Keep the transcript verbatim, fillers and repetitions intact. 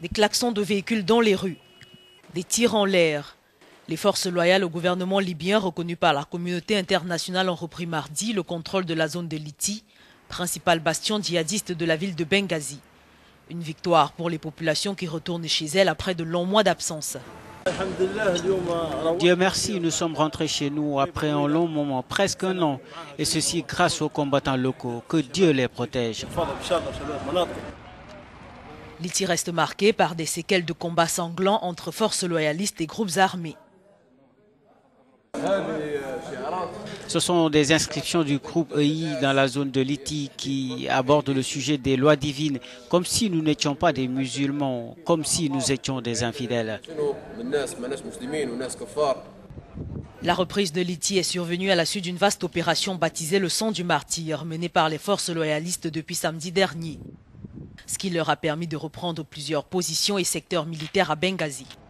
Des klaxons de véhicules dans les rues, des tirs en l'air. Les forces loyales au gouvernement libyen reconnues par la communauté internationale ont repris mardi le contrôle de la zone de Liti, principal bastion djihadiste de la ville de Benghazi. Une victoire pour les populations qui retournent chez elles après de longs mois d'absence. Dieu merci, nous sommes rentrés chez nous après un long moment, presque un an, et ceci grâce aux combattants locaux. Que Dieu les protège. Liti reste marqué par des séquelles de combats sanglants entre forces loyalistes et groupes armés. Ce sont des inscriptions du groupe E I dans la zone de Liti qui abordent le sujet des lois divines, comme si nous n'étions pas des musulmans, comme si nous étions des infidèles. La reprise de Liti est survenue à la suite d'une vaste opération baptisée le Sang du Martyr, menée par les forces loyalistes depuis samedi dernier, ce qui leur a permis de reprendre plusieurs positions et secteurs militaires à Benghazi.